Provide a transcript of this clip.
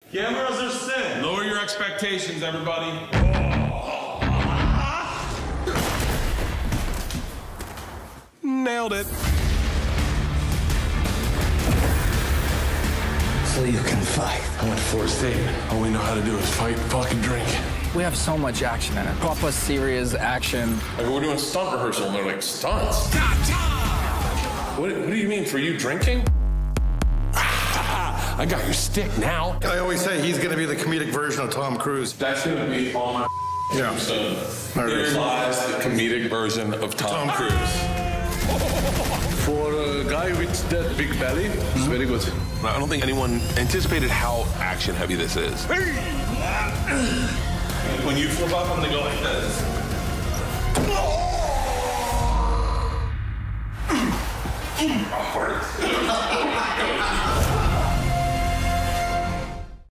Cameras are sin. Lower your expectations, everybody. Nailed it. So you can fight. I went to Florida State. All we know how to do is fight, fucking drink. We have so much action in it. Proper serious action. Like, we're doing stunt rehearsal, and they're like, stunts? What do you mean, for you drinking? I got your stick now. I always say he's going to be the comedic version of Tom Cruise. That's going to be on my Here lies the comedic version of Tom Cruise. For a guy with that big belly, it's very good. I don't think anyone anticipated how action heavy this is. When you flip up, I'm gonna go like this. Awkward.